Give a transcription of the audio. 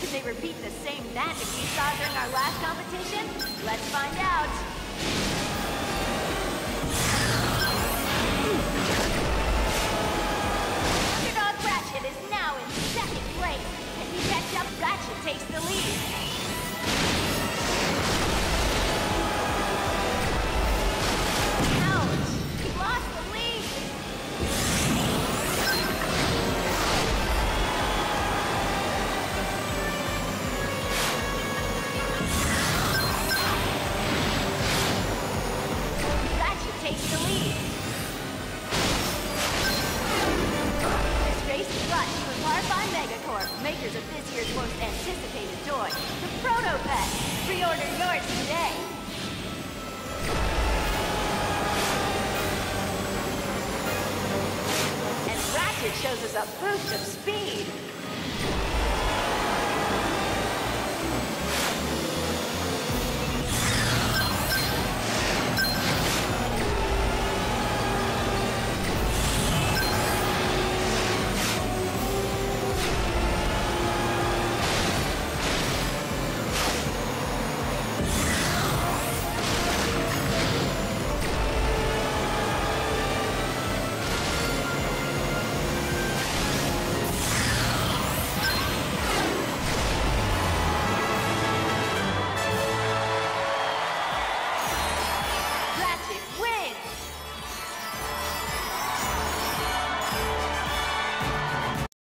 Can they repeat the same magic we saw during our last competition? Let's find out. Underdog Ratchet is now in second place. Can he catch up? Ratchet takes the lead. Ouch! He lost the lead. Ratchet takes the lead. This race is brought to you in part by Megacorp, makers of this year's most anticipated toy, the Proto Pet. Pre-order yours today. And Ratchet shows us a boost of speed.